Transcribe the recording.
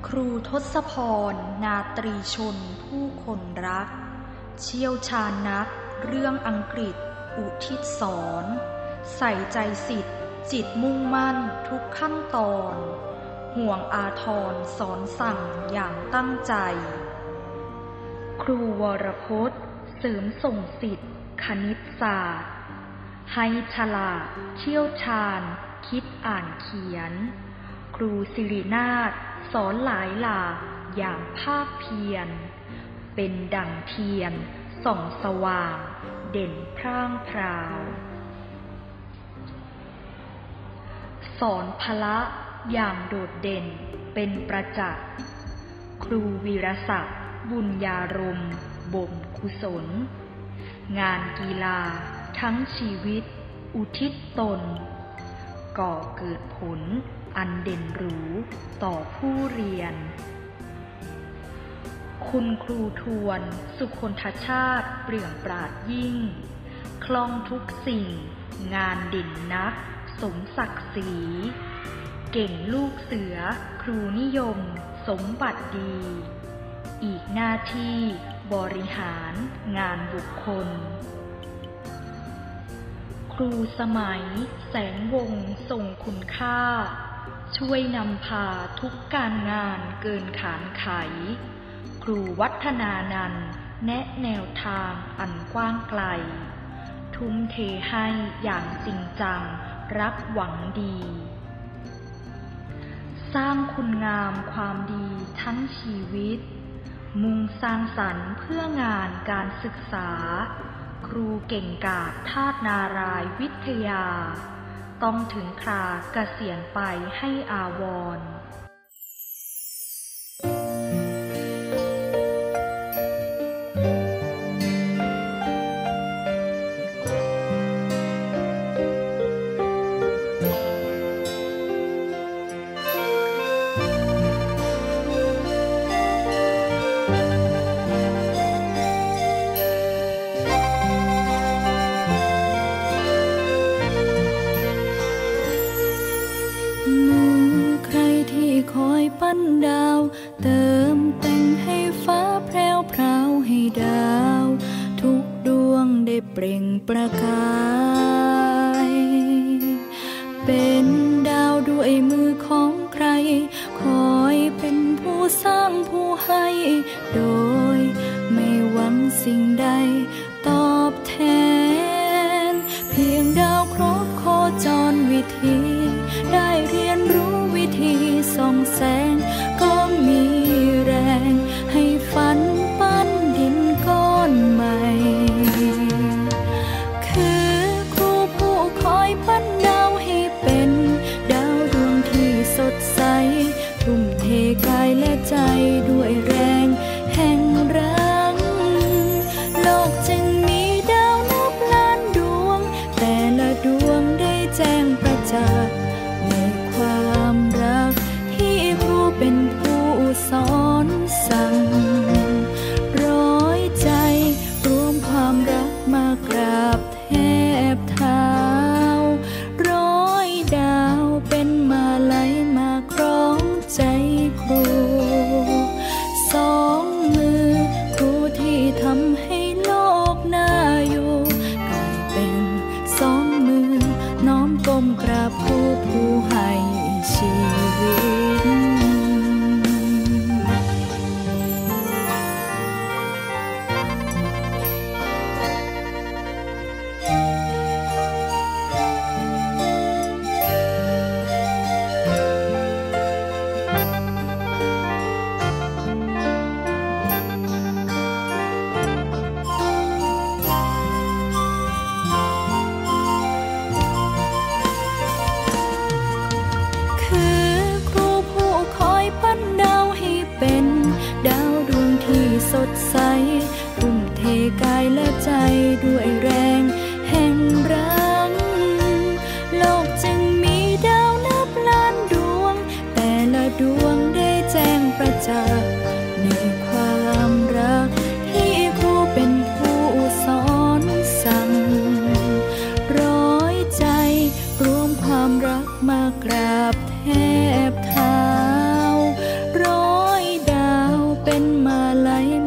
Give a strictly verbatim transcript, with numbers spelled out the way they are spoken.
ครูทศพรนาตรีชนผู้คนรักเชี่ยวชาญนักเรื่องอังกฤษอุทิศสอนใส่ใจศิษย์จิตมุ่งมั่นทุกขั้นตอนห่วงอาทรสอนสั่งอย่างตั้งใจครูวรพจน์เสริมส่งศิษย์คณิตศาสตร์ให้ฉลาดเชี่ยวชาญคิดอ่านเขียนครูสิรินาถสอนหลายหลากอย่างภาคเพียรเป็นดั่งเทียนส่องสว่างเด่นพร่างพราวสอนพละอย่างโดดเด่นเป็นประจักษ์ครูวีรศักดิ์บุญญารมณ์บ่มกุศลงานกีฬาทั้งชีวิตอุทิศตนก่อเกิดผลอันเด่นหรูต่อผู้เรียนคุณครูทวนสุคนทชาติเปรี่ยงปราดยิ่งคล่องทุกสิ่งงานเด่นนักสมศักดิ์ศรีเก่งลูกเสือครูนิยมสมบัติดีอีกหน้าที่บริหารงานบุคคลครูสมัยแสงวงทรงคุณค่าช่วยนำพาทุกการงานเกินขานไขครูวัฒนานันท์แนะแนวทางอันกว้างไกลทุ่มเทให้อย่างจริงจังรักหวังดีสร้างคุณงามความดีทั้งชีวิตมุ่งสร้างสรรค์เพื่องานการศึกษาครูเก่งกาจธาตุนารายณ์วิทยาต้องถึงคราเกษียณไปให้อาวรณ์ปั้นดาวเติมแต่งให้ฟ้าแพรวพราวให้ดาวทุกดวงได้เปล่งประกายเป็นดาวด้วยมือของใครคอยเป็นผู้สร้างผู้ให้โดยไม่หวังสิ่งใดตอบแทนเพียงดาวครบโคจรวิธีได้เรียนรู้วิธีส่องแสงก็มีแรงให้ฝันปั้นดินก้อนใหม่คือครูผู้คอยปั้นดาวให้เป็นดาวดวงที่สดใสทุ่มเทกายและใจด้วยแรงแห่งรักโลกจึงมีดาวนับล้านดวงแต่ละดวงได้แจ้งประจักษ์ในความรักที่ครูเป็นผู้สอนสั่งร้อยใจรวมความรักมากราบแทบเท้าร้อยดาวเป็นมาลัยมาคล้องใจครูสองมือครูที่ทำให้โลกน่าอยู่กลายเป็นสองมือน้อมก้มกราบผู้ผู้ให้ชีวิตสดใสทุ่มเทกายและใจด้วยแรงแห่งรักโลกจึงมีดาวนับล้านดวงแต่ละดวงได้แจ้งประจักษ์ในความรักที่ครูเป็นผู้สอนสั่งร้อยใจรวมความรักมากราบแทบเท้าร้อยไหล